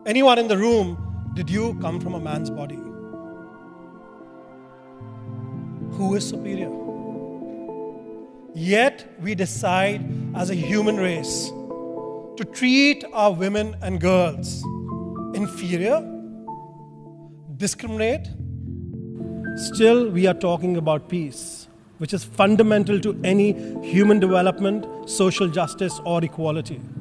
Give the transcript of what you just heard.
Anyone in the room, did you come from a man's body? Who is superior? Yet we decide as a human race to treat our women and girls inferior, discriminate. Still, we are talking about peace, which is fundamental to any human development, social justice, or equality.